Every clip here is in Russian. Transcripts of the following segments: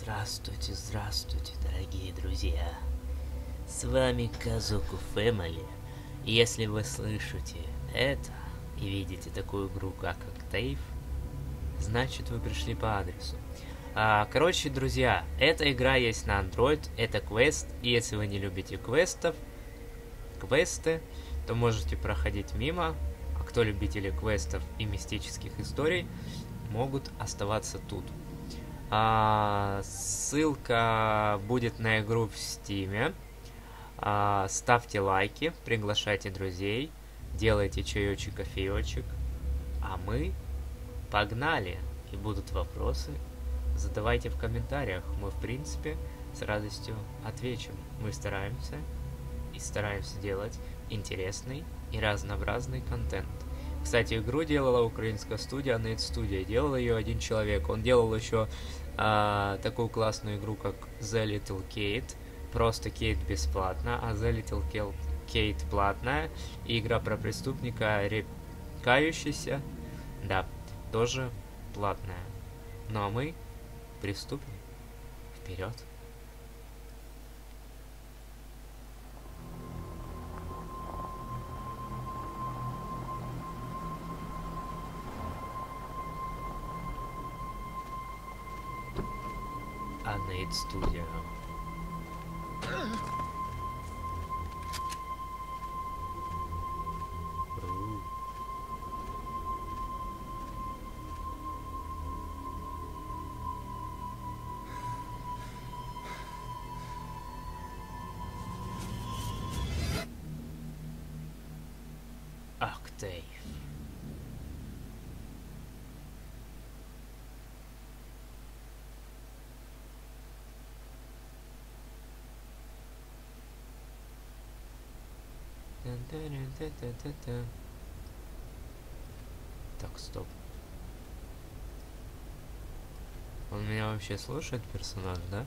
Здравствуйте, здравствуйте, дорогие друзья. С вами Казуку Фэмили. Если вы слышите это и видите такую игру, как Octave, значит вы пришли по адресу. Короче, друзья, эта игра есть на Android, это квест, и если вы не любите квесты, то можете проходить мимо, а кто любители квестов и мистических историй, могут оставаться тут. Ссылка будет на игру в Стиме. Ставьте лайки, приглашайте друзей, делайте чаечек, кофеечек. А мы погнали! И будут вопросы, задавайте в комментариях. Мы, в принципе, с радостью ответим. Мы стараемся делать интересный и разнообразный контент. Кстати, игру делала украинская студия Nate Studio. Делал ее один человек. Он делал еще такую классную игру, как The Little Kate. Просто Кейт бесплатно, а The Little Kate платная. И игра про преступника, кающийся, да, тоже платная. Ну а мы приступим. Вперед! Nate Studio. Octave. Так, стоп. Он меня вообще слушает, персонаж, да?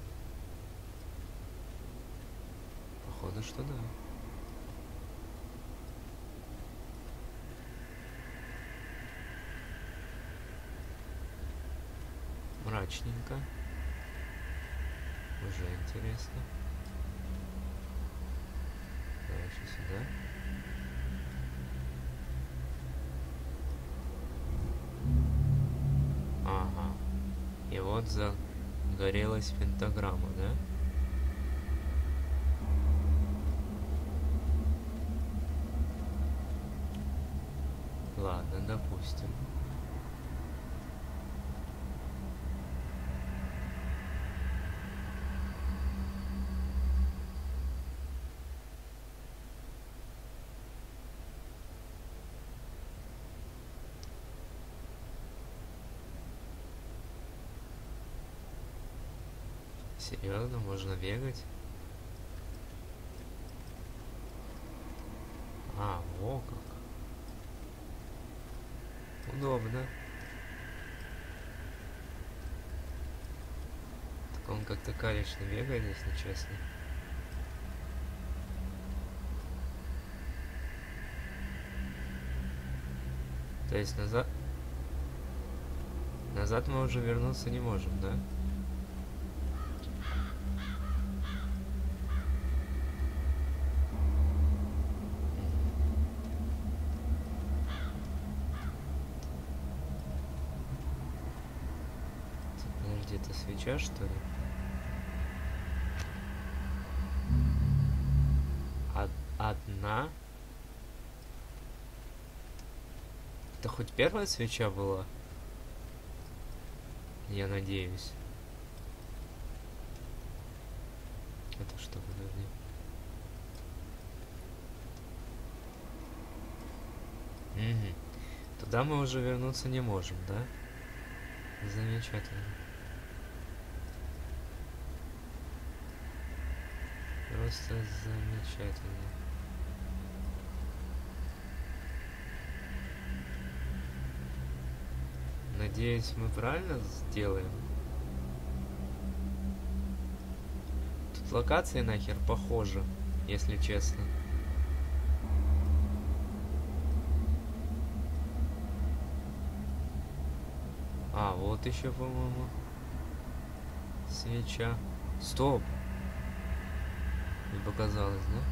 Походу, что да. Мрачненько. Уже интересно. Дальше сюда. Ага. И вот загорелась пентаграмма, да? Ладно, допустим. Серьезно, можно бегать? Во как. Удобно. Так он как-то калечно бегает, если честно. То есть назад мы уже вернуться не можем, да? Подожди, это свеча, что ли? Одна? Это хоть первая свеча была? Я надеюсь. Это что, подожди. Угу. Туда мы уже вернуться не можем, да? Замечательно. Просто замечательно. Надеюсь, мы правильно сделаем. Тут локации нахер похожи, если честно. Вот еще, по-моему, свеча. Стоп! Мне показалось, да?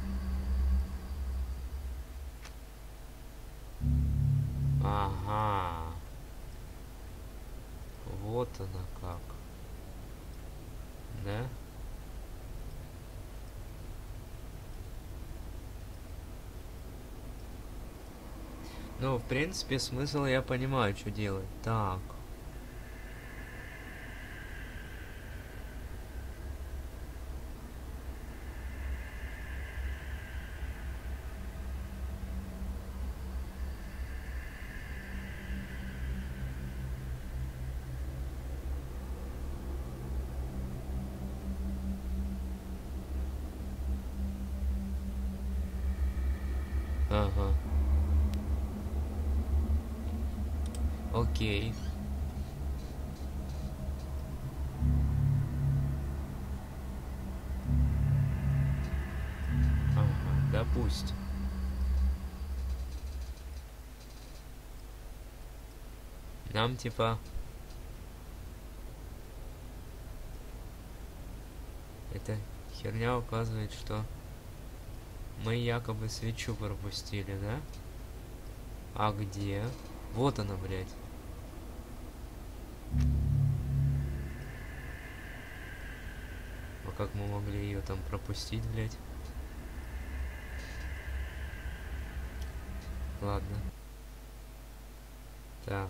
Ага. Вот она как. Да? Ну, в принципе, смысл я понимаю, что делать. Так. Ага. Окей. Ага, допустим. Нам типа... Эта херня указывает, что мы якобы свечу пропустили, да? А где? Вот она, блядь. А как мы могли ее там пропустить, блядь? Ладно. Так.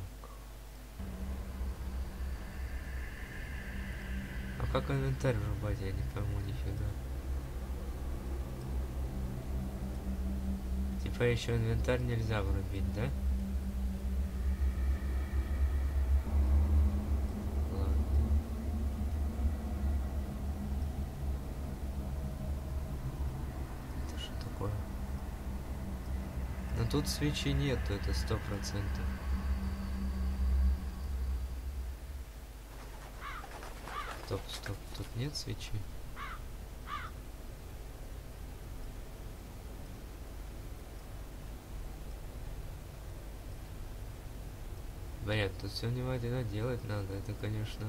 А как инвентарь врубать, я не пойму нифига. Типа еще инвентарь нельзя врубить, да? Ладно. Это что такое? Но тут свечи нету, это 100%. Стоп, стоп, тут нет свечи. Блин, тут все внимательно делать надо, это, конечно,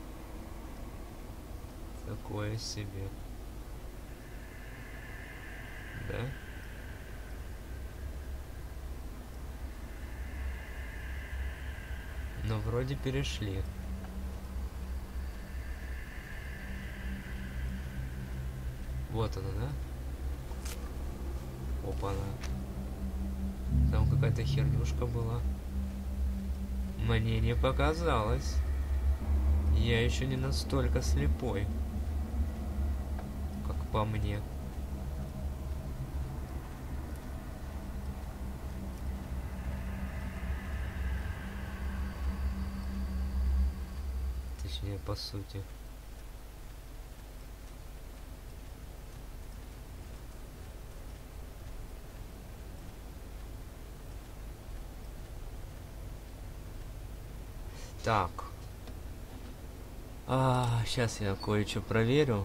такое себе. Да? Но вроде перешли. Вот она, да? Опа-на. Там какая-то хернюшка была. Мне не показалось. Я еще не настолько слепой, как по мне. Точнее, по сути. Так. Сейчас я кое-что проверю.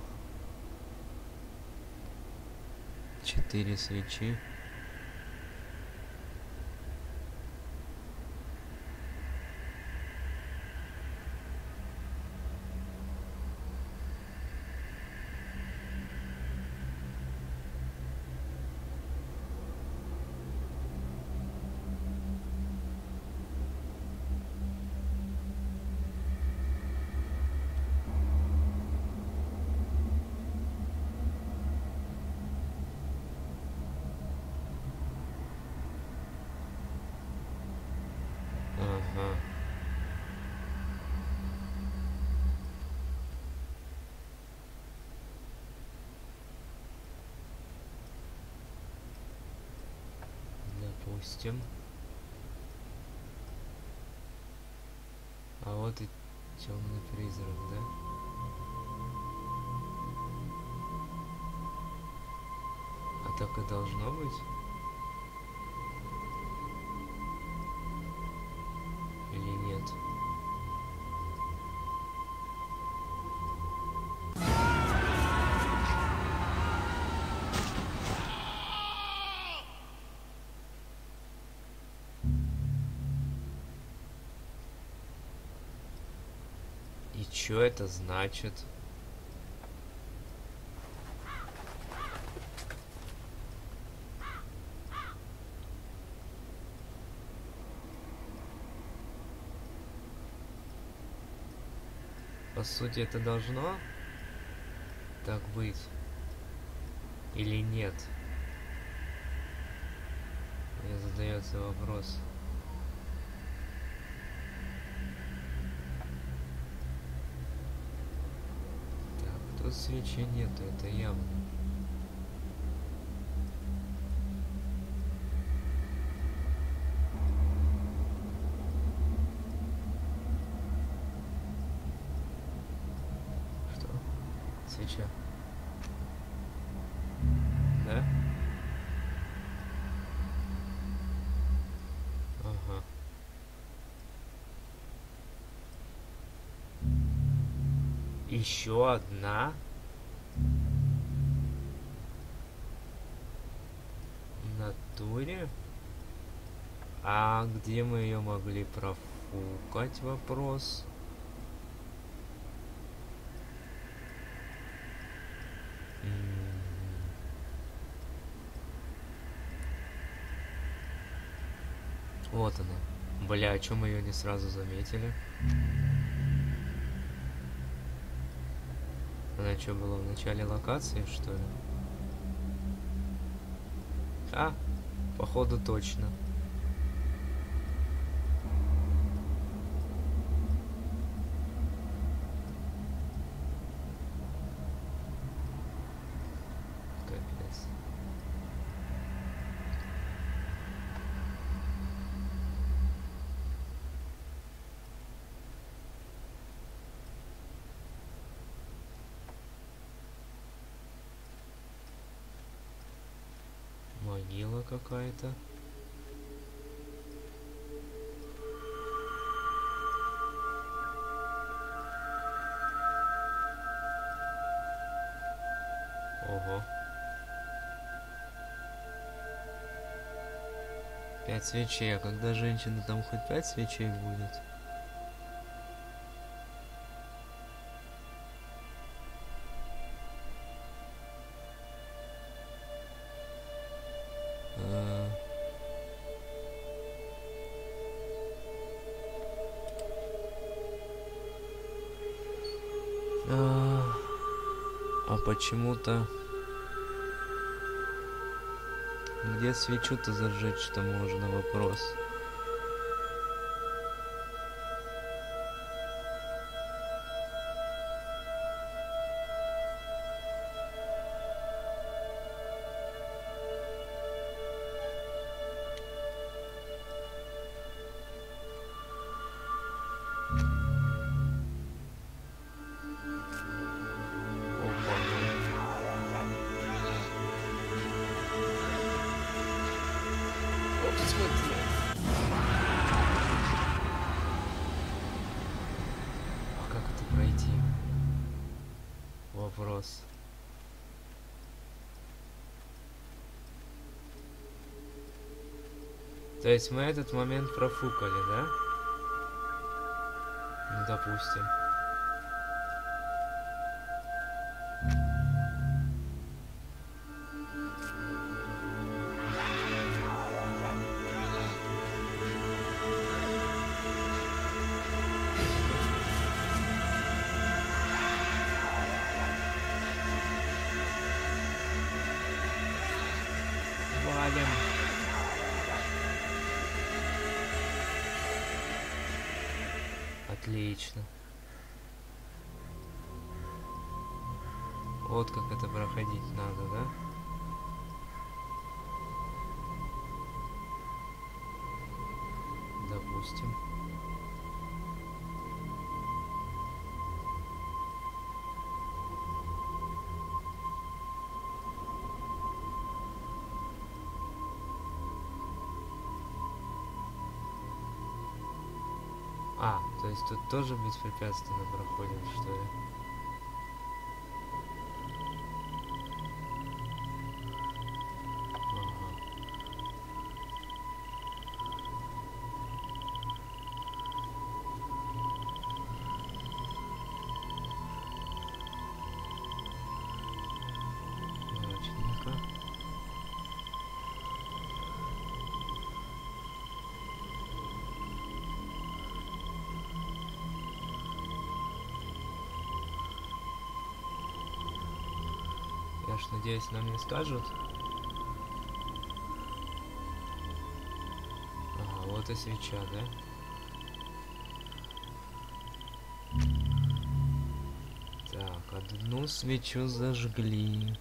4 свечи. Ага. Допустим. А вот и темный призрак, да? А так и должно быть? Или нет? И Что это значит? По сути, это должно так быть или нет? Мне задается вопрос. Так, тут свечи нету, это явно. Что? Свеча. Да? Ага. Еще одна. В натуре? А где мы ее могли профукать? Вопрос. Вот она. Бля, о чем мы ее не сразу заметили? Она что, была в начале локации, что ли? А, походу точно. Капец. Могила какая-то. Ого. 5 свечей. А когда женщина, там хоть 5 свечей будет? А почему-то... Где свечу-то зажечь-то можно, вопрос. А как это пройти? Вопрос. То есть мы этот момент профукали, да? Ну, допустим. Валим. Отлично. Вот как это проходить надо, да? Допустим. А, то есть тут тоже беспрепятственно проходим, что ли? Ага. Я ж надеюсь, нам не скажут. Ага, вот и свеча, да? Так, одну свечу зажгли.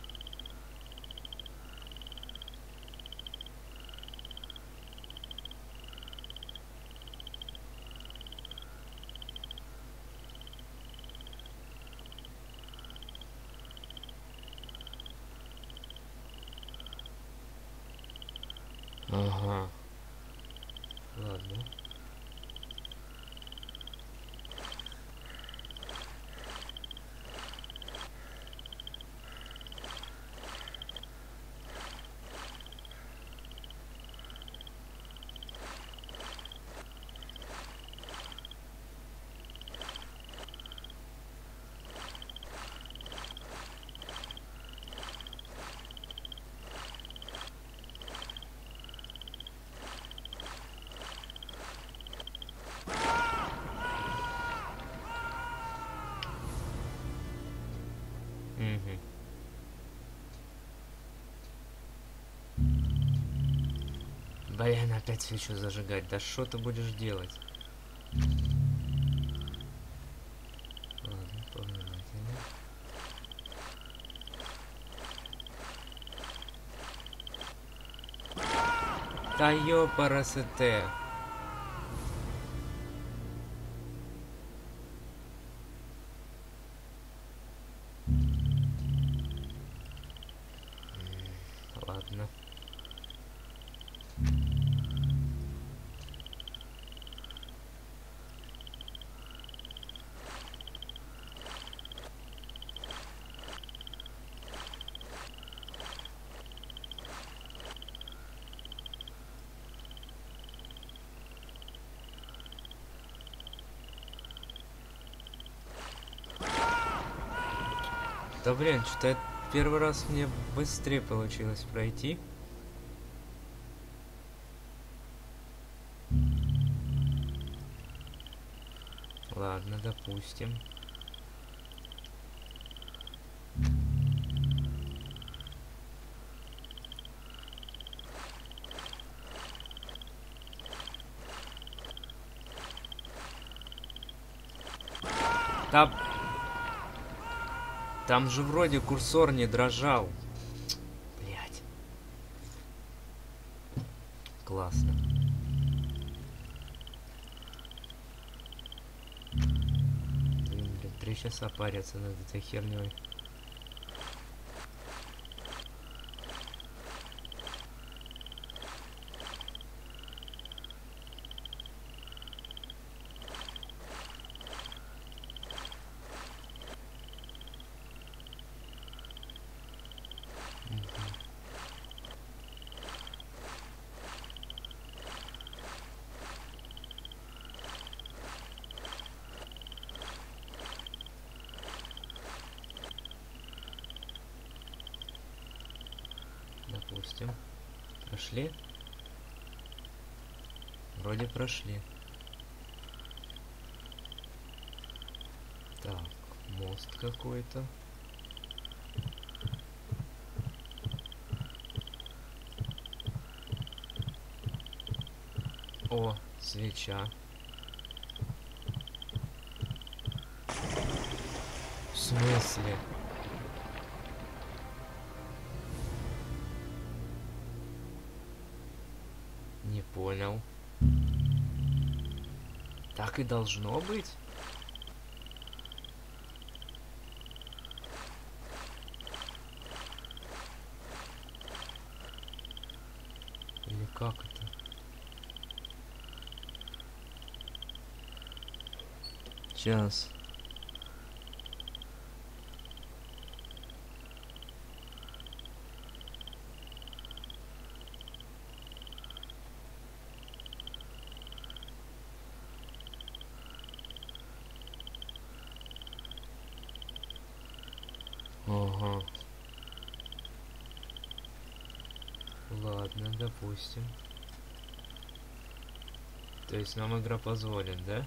Ага. Ладно. Угу. Блин, опять свечу зажигать. Да что ты будешь делать? Ладно, повнимательнее. Да ёпарасете. Ладно. Да блин, что-то первый раз мне быстрее получилось пройти. Ладно, допустим. Там же вроде курсор не дрожал. Блять. Классно. Блин, 3 часа париться над этой херней. Допустим. Прошли? Вроде прошли. Так, мост какой-то. О, свеча. В смысле? Не понял. Так и должно быть? Или как это? Сейчас. Ага. Ладно, допустим. То есть нам игра позволит, да?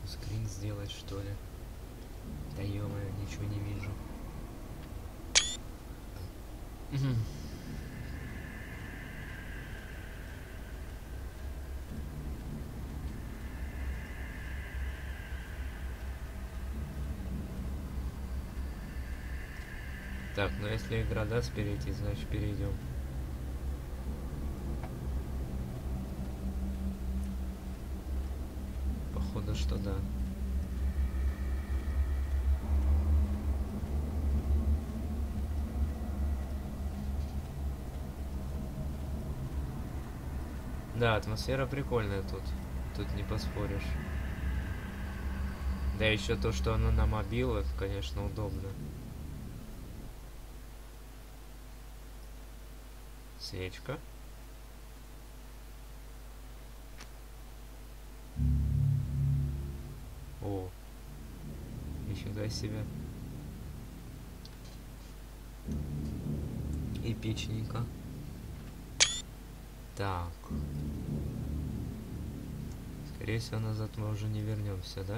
Скрин сделать, что ли? Да ё-моё, ничего не вижу. Так, ну если игра даст перейти, значит перейдем. Походу, что да. Да, атмосфера прикольная тут. Тут не поспоришь. Да еще то, что она на мобилах, конечно, удобно. Свечка. О, нифига себе. Эпичненько. Так. Скорее всего, назад мы уже не вернемся, да?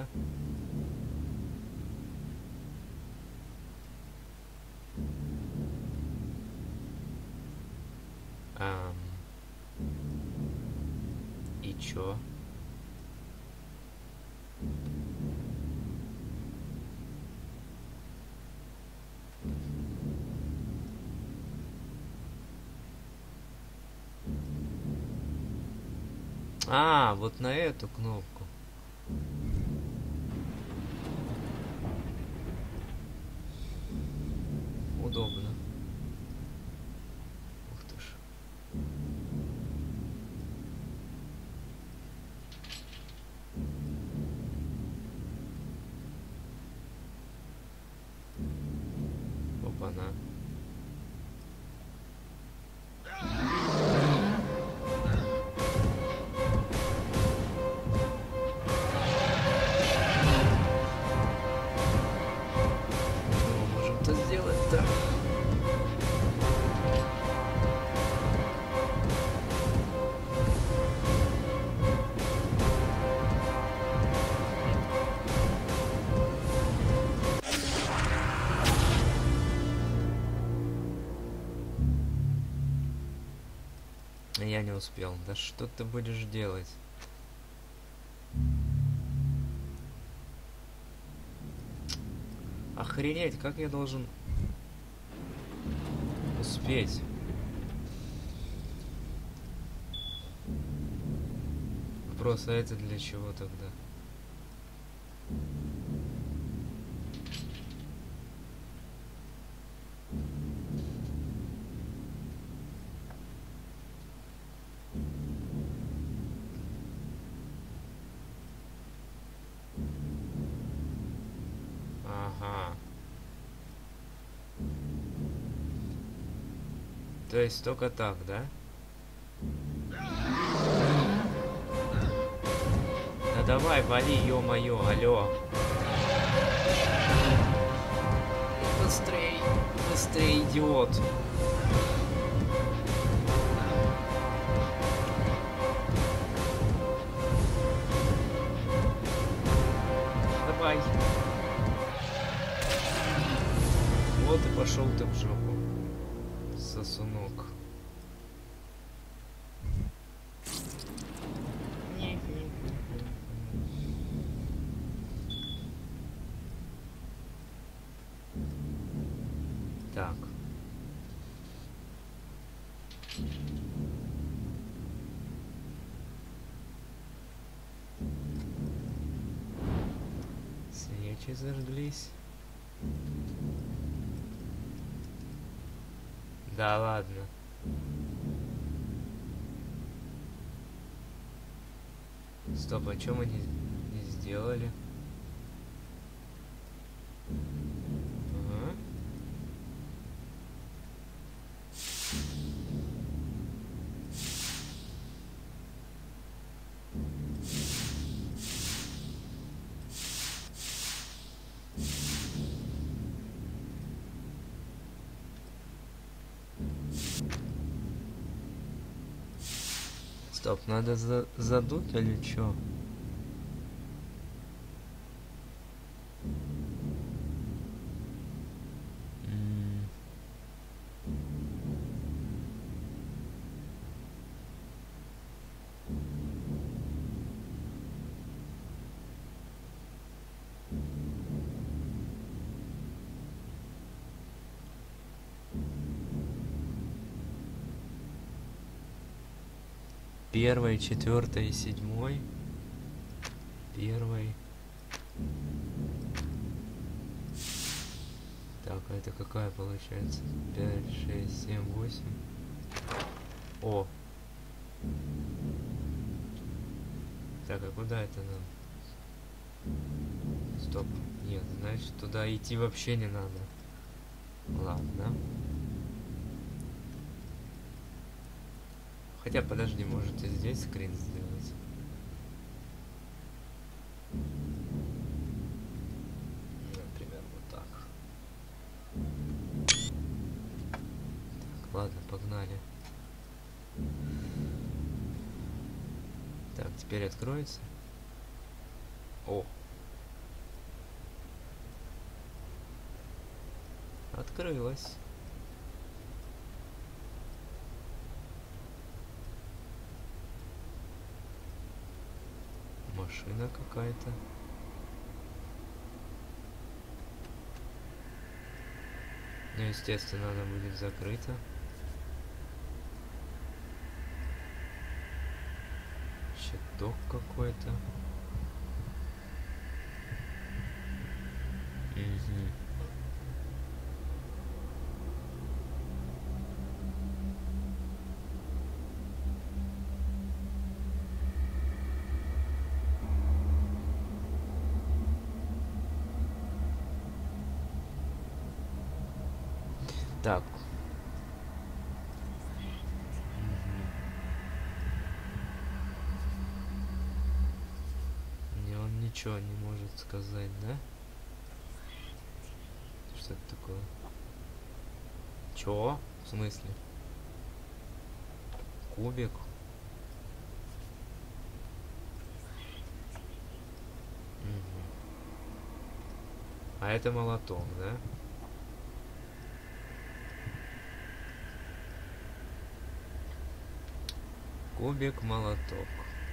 И чё? А, вот на эту кнопку. Удобно. Ух ты ж. Опа-на. Я не успел. Да что ты будешь делать? Охренеть, как я должен успеть? Вопрос, а это для чего тогда? Ага. То есть только так, да? Да давай, вали, ё-моё, алло. Быстрей, быстрей, идиот. Давай. Вот и пошел ты в жопу, сосунок. Так. Свечи зажглись. Да ладно. Стоп, а что мы не сделали? Ага. Стоп, надо задуть или чё? 1, 4 и 7. 1. Так, а это какая получается? 5, 6, 7, 8. О! Так, а куда это нам? Стоп. Нет, значит, туда идти вообще не надо. Ладно. Хотя, подожди, может и здесь скрин сделать. Например, вот так. Так, ладно, погнали. Так, теперь откроется. О! Открылась. Машина какая-то. Ну, естественно, она будет закрыта. Щиток какой-то. Угу. Так. Мне он ничего не может сказать, да? Что это такое? Чё? В смысле? Кубик? Угу. А это молоток, да? Кубик, молоток.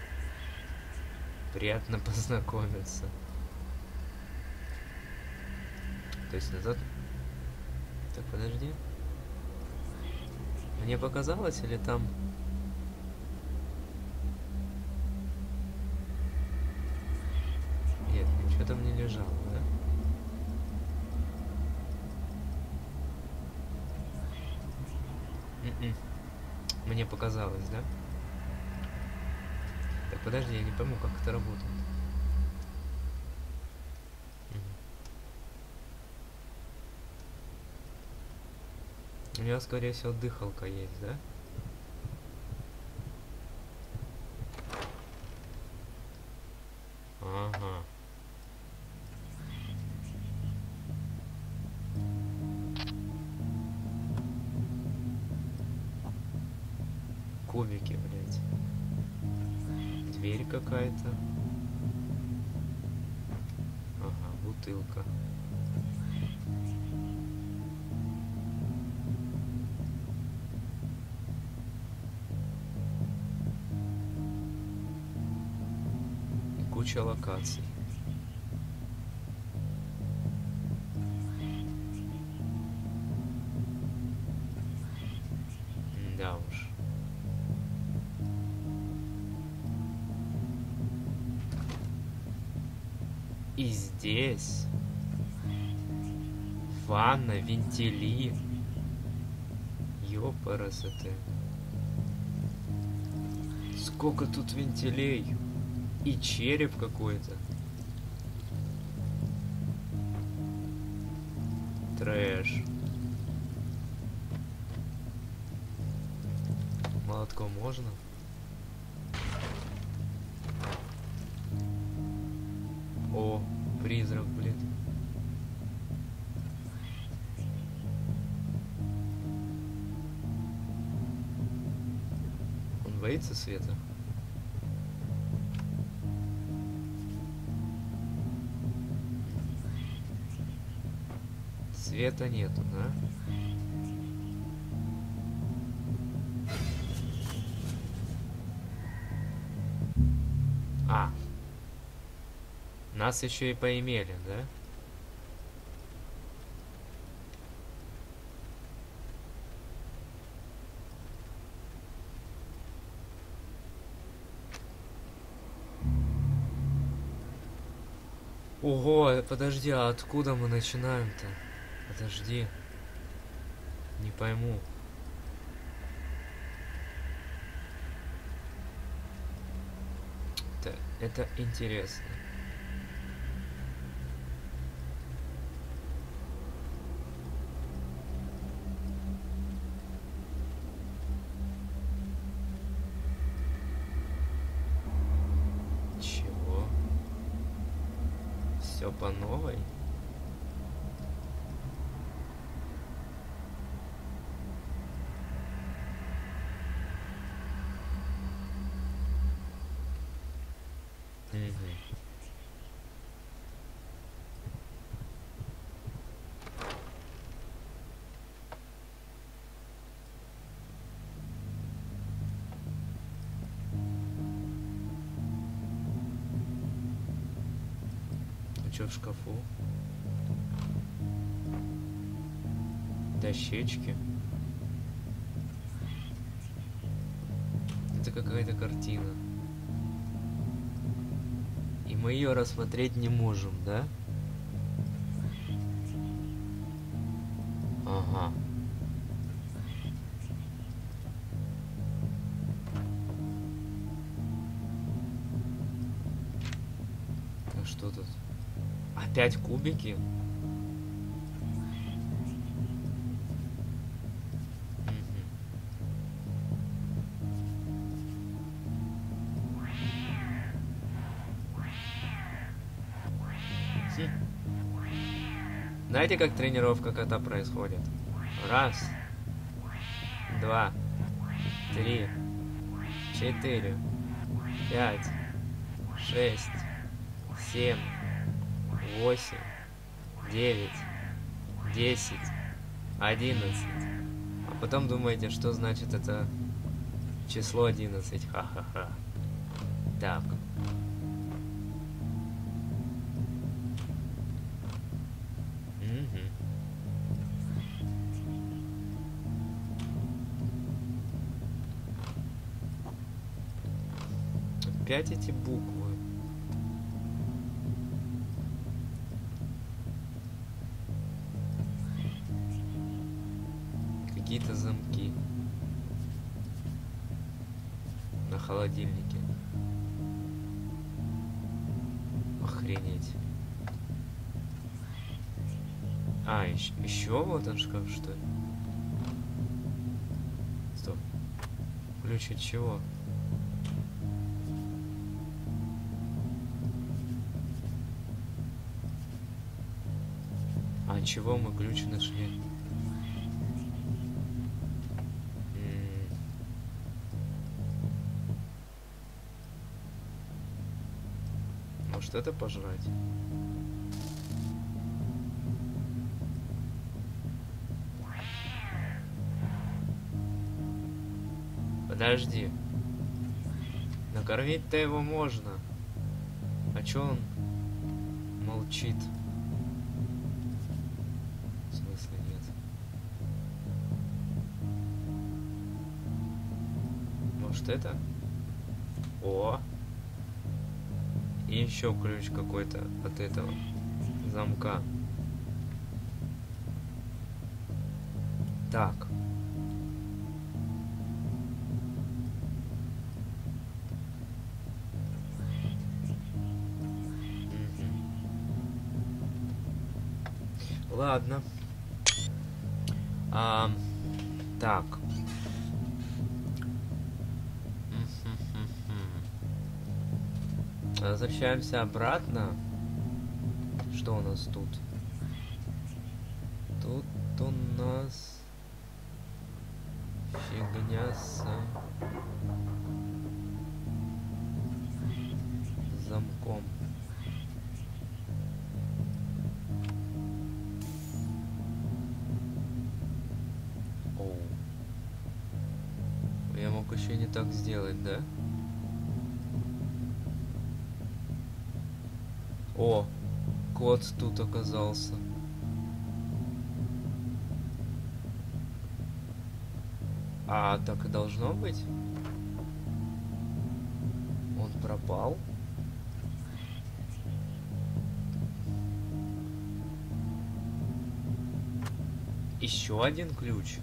Приятно познакомиться. То есть назад? Так, подожди. Мне показалось, или там... Нет, ничего там не лежало, да? Мне показалось, да? Так, подожди, я не пойму, как это работает. У него, скорее всего, дыхалка есть, да? Ага. Кубики, блядь. Дверь какая-то. Ага, бутылка. И куча локаций. Да уж. И здесь ванна, вентили. Ёпарасоте. Сколько тут вентилей. И череп какой-то. Трэш. Молотком можно? О, призрак, блин. Он боится света? Света нету, да? А. Нас еще и поимели, да? Ого, подожди, а откуда мы начинаем-то? Подожди. Не пойму. Это интересно. Чего? Все по новой? Что в шкафу? Дощечки. Это какая-то картина. И мы ее рассмотреть не можем, да? Ага. А что тут? Опять кубики? Знаете, как тренировка кота происходит? Раз, два, три, 4, 5, 6, 7, 8, 9, 10, 11. А потом думаете, что значит это число 11. Ха-ха-ха. Так. Опять эти буквы. Какие-то замки на холодильнике. Охренеть. А, еще вот он шкаф, что ли? Стоп. Ключ от чего? А чего мы ключ нашли? Может это пожрать? Подожди. Накормить-то его можно. А чё он молчит? В смысле нет? Может это? О! И еще ключ какой-то от этого замка. Так. Ладно. Так. Возвращаемся обратно. Что у нас тут? Тут у нас фигня с замком. Оу. Я мог еще не так сделать, да? О, кот тут оказался. А так и должно быть? Он пропал? Еще один ключ.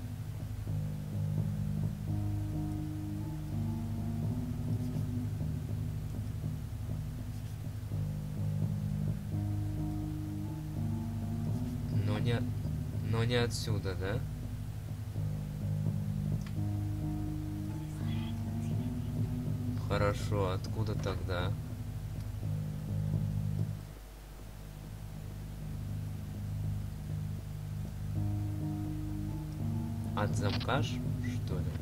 Но не отсюда, да? Хорошо, откуда тогда? От замка, что ли?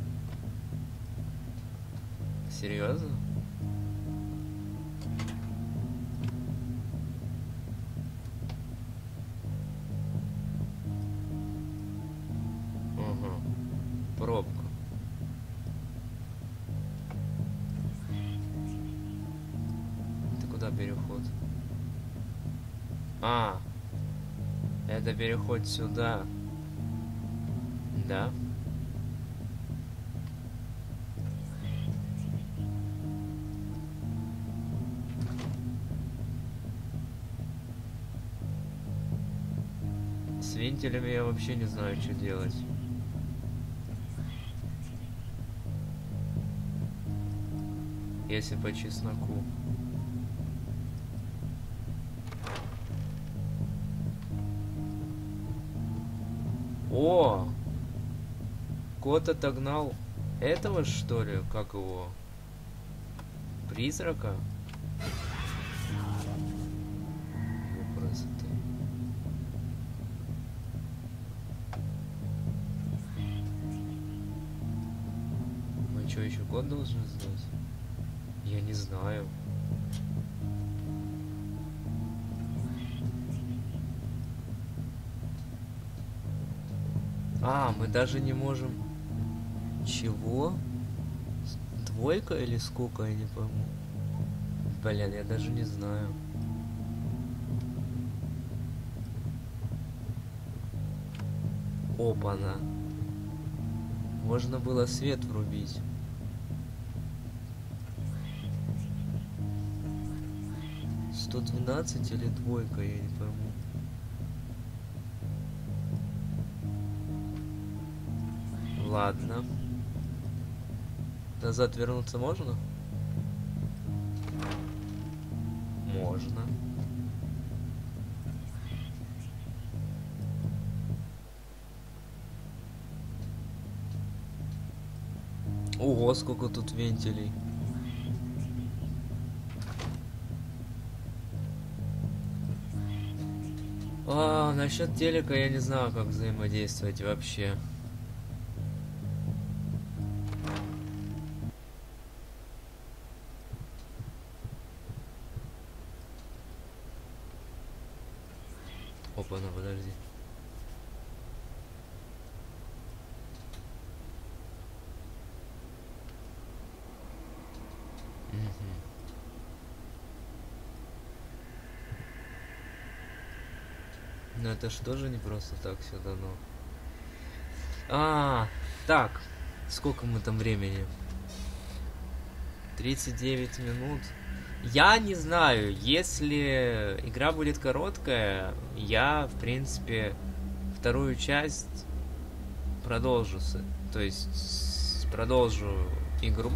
Серьезно? Ага. Пробка. Это куда переход? А, это переход сюда. Да. С вентилями я вообще не знаю, что делать. Если по чесноку. О! Кот отогнал этого, что ли? Как его? Призрака? Красоты. Мы что, еще код должны сдать? Я не знаю. А, мы даже не можем... Чего? Двойка или сколько, я не пойму. Блин, я даже не знаю. Опа-на. Можно было свет врубить. $112 или двойка, я не пойму. Ладно. Назад вернуться можно? Можно. Ого, сколько тут вентилей. А, насчет телека я не знаю, как взаимодействовать вообще. Опа, ну подожди. Но это ж тоже не просто так все дано. Так. Сколько мы там времени? 39 минут. Я не знаю, если игра будет короткая, я, в принципе, вторую часть продолжу. То есть, продолжу игру.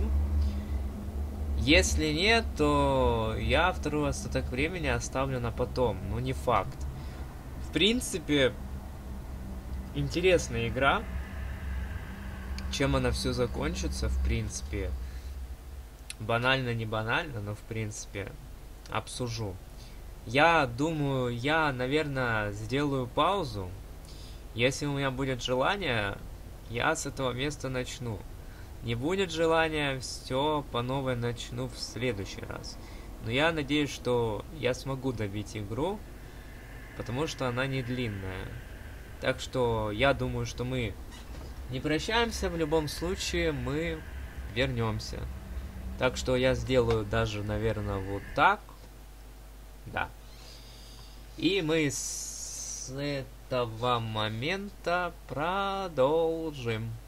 Если нет, то я второй остаток времени оставлю на потом. Но не факт. В принципе, интересная игра. Чем она все закончится, в принципе, банально, не банально, но в принципе обсужу. Я думаю, я, наверное, сделаю паузу. Если у меня будет желание, я с этого места начну. Не будет желания, все по новой начну в следующий раз. Но я надеюсь, что я смогу добить игру, потому что она не длинная. Так что я думаю, что мы не прощаемся, в любом случае мы вернемся. Так что я сделаю даже, наверное, вот так. Да. И мы с этого момента продолжим.